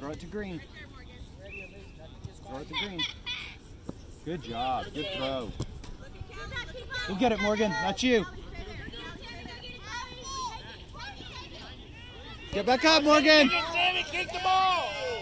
Throw it to Green. Throw it to Green. Good job. Good throw. Go get it, Morgan. That's you. Get back up, Morgan. Sammy, kick the ball.